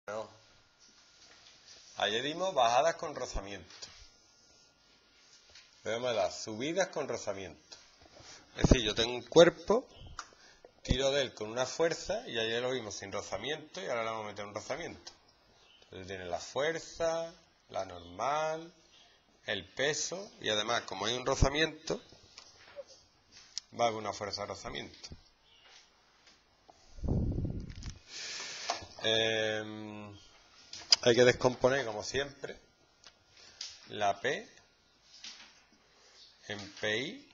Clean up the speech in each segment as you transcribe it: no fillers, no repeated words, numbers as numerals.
No. Ayer dimos bajadas con rozamiento. Debemos dar subidas con rozamiento. Es decir, yo tengo un cuerpo, tiro de él con una fuerza y ayer lo vimos sin rozamiento y ahora le vamos a meter un rozamiento. Entonces tiene la fuerza, la normal, el peso y además como hay un rozamiento, va a haber una fuerza de rozamiento. Hay que descomponer, como siempre, la P en PI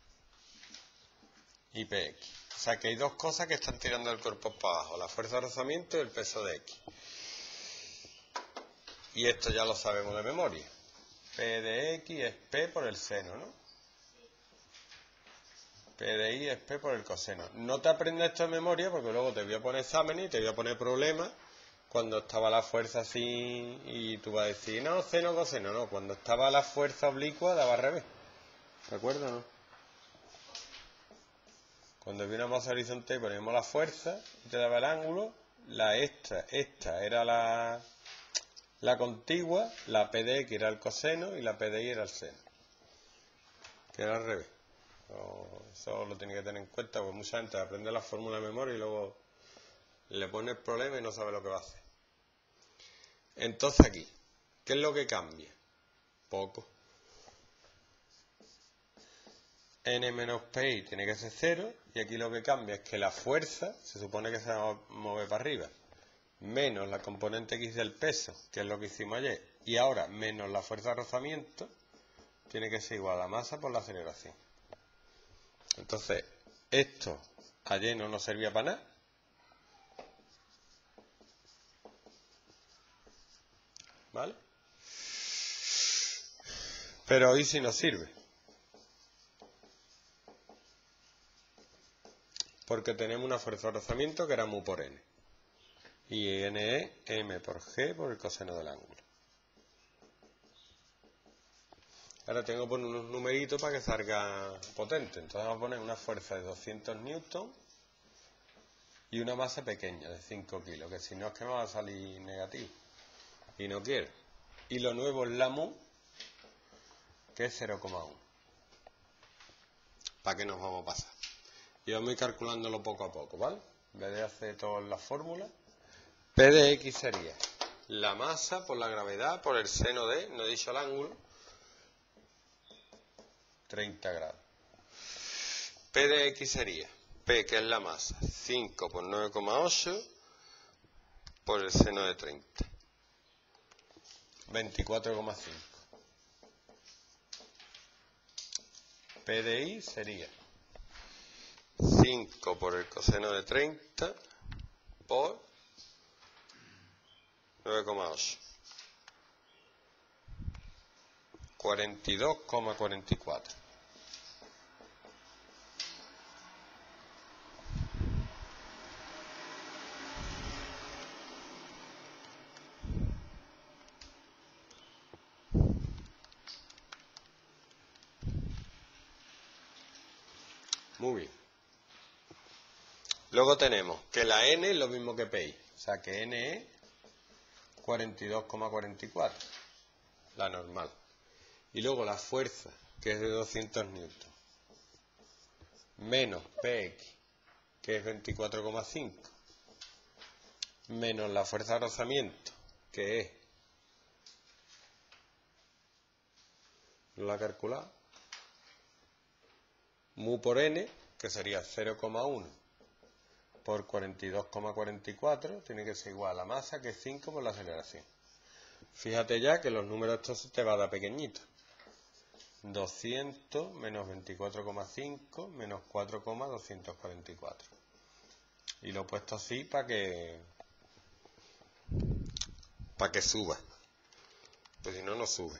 y PX. O sea que hay dos cosas que están tirando el cuerpo para abajo, la fuerza de rozamiento y el peso de X. Y esto ya lo sabemos de memoria. P de X es P por el seno, ¿no? P de Y es P por el coseno. No te aprendas esto de memoria porque luego te voy a poner exámenes y te voy a poner problemas cuando estaba la fuerza así y tú vas a decir, no, seno, coseno, no. Cuando estaba la fuerza oblicua daba al revés. ¿De acuerdo o no? Cuando vi una masa horizontal y poníamos la fuerza y te daba el ángulo, esta era la contigua, la P de X era el coseno y la P de Y era el seno. Que era al revés. Eso lo tiene que tener en cuenta porque mucha gente aprende la fórmula de memoria y luego le pone el problema y no sabe lo que va a hacer. Entonces aquí, ¿qué es lo que cambia? Poco. N menos PI tiene que ser 0 y aquí lo que cambia es que la fuerza se supone que se va a mover para arriba, menos la componente X del peso, que es lo que hicimos ayer, y ahora menos la fuerza de rozamiento tiene que ser igual a la masa por la aceleración. Entonces, esto ayer no nos servía para nada. ¿Vale? Pero hoy sí nos sirve. Porque tenemos una fuerza de rozamiento que era mu por n. Y n es m por g por el coseno del ángulo. Ahora tengo que poner unos numeritos para que salga potente. Entonces vamos a poner una fuerza de 200 newton y una masa pequeña de 5 kilos, que si no es que me va a salir negativo. Y no quiero. Y lo nuevo es la mu, que es 0,1. ¿Para qué nos vamos a pasar? Y vamos a ir calculándolo poco a poco, ¿vale? En vez de hacer todas las fórmulas. P de X sería la masa por la gravedad por el seno de, no he dicho el ángulo, 30 grados. P de X sería P, que es la masa, 5 por 9,8 por el seno de 30. 24,5. P de Y sería 5 por el coseno de 30 por 9,8. 42,44. Muy bien. Luego tenemos que la N es lo mismo que PI. O sea que N es 42,44. La normal. Y luego la fuerza, que es de 200 newton. Menos PX, que es 24,5. Menos la fuerza de rozamiento, que es... ¿No la he calculado? Mu por n, que sería 0,1 por 42,44, tiene que ser igual a la masa, que es 5 por la aceleración. Fíjate ya que los números estos te va a dar pequeñitos. 200 menos 24,5 menos 4,244. Y lo he puesto así para que suba. Pues si no, no sube.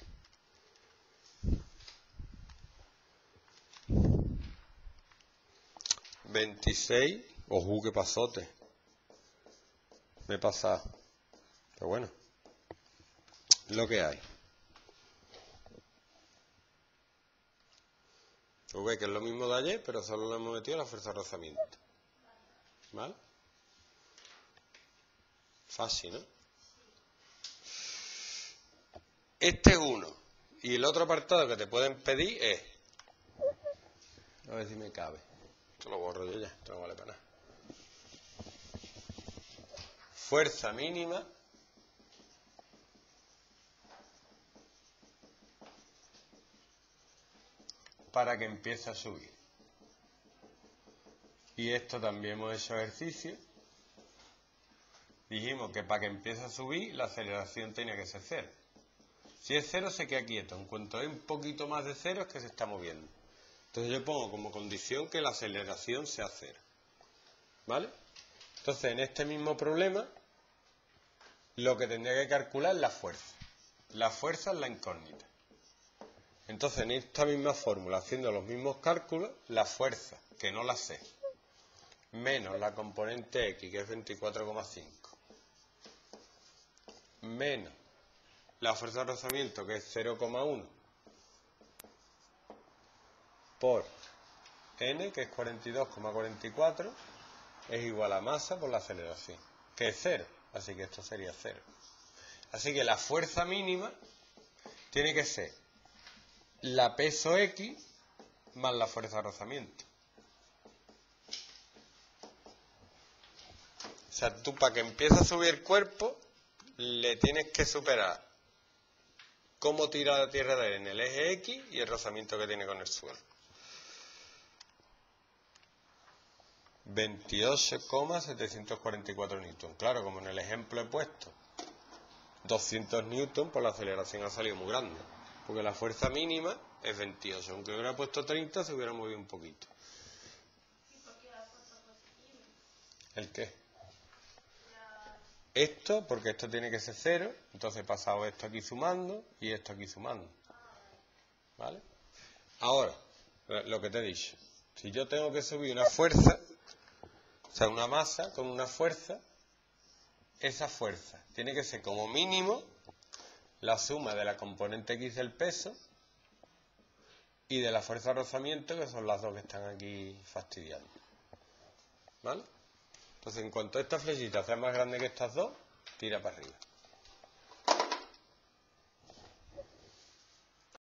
26, ojo, qué pasote. Me he pasado. Pero bueno, lo que hay. V, que es lo mismo de ayer, pero solo le hemos metido la fuerza de rozamiento. ¿Vale? Fácil, ¿no? Este es uno. Y el otro apartado que te pueden pedir es... A ver si me cabe. Esto lo borro yo ya, esto no vale para nada. Fuerza mínima para que empiece a subir. Y esto también hemos hecho ejercicio. Dijimos que para que empiece a subir la aceleración tenía que ser 0. Si es 0 se queda quieto. En cuanto hay un poquito más de 0 es que se está moviendo. Entonces yo pongo como condición que la aceleración sea 0. ¿Vale? Entonces en este mismo problema lo que tendría que calcular es la fuerza. La fuerza es la incógnita. Entonces en esta misma fórmula, haciendo los mismos cálculos, la fuerza, que no la sé, menos la componente X, que es 24,5, menos la fuerza de rozamiento, que es 0,1, por n, que es 42,44, es igual a masa por la aceleración, que es 0, así que esto sería 0. Así que la fuerza mínima tiene que ser la peso X más la fuerza de rozamiento. O sea, tú para que empiece a subir el cuerpo, le tienes que superar cómo tira la tierra de él en el eje X y el rozamiento que tiene con el suelo. 28,744 newton. Claro, como en el ejemplo he puesto 200 newton, pues la aceleración ha salido muy grande. Porque la fuerza mínima es 28. Aunque hubiera puesto 30, se hubiera movido un poquito. ¿Y por qué la fuerza positiva? ¿El qué? Esto, porque esto tiene que ser 0, entonces he pasado esto aquí sumando y esto aquí sumando. ¿Vale? Ahora, lo que te he dicho. Si yo tengo que subir una fuerza, o sea, una masa con una fuerza, esa fuerza tiene que ser como mínimo la suma de la componente X del peso y de la fuerza de rozamiento, que son las dos que están aquí fastidiando. ¿Vale? Entonces, en cuanto esta flechita sea más grande que estas dos, tira para arriba.